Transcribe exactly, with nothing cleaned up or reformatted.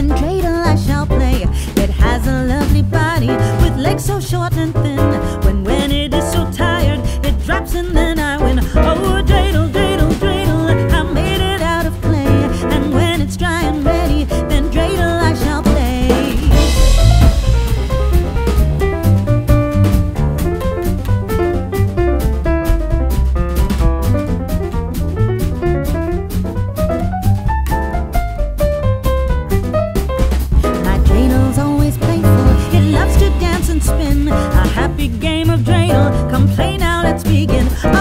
then dreidel I shall play. It has a lovely body with legs so short and thin. When when it is so tired, it drops and then I win. Oh, dreidel, dreidel, dreidel, I made it out of clay. And when it's dry and ready, then dreidel I shall play. Spin a happy game of dreidel. Come play now, let's begin.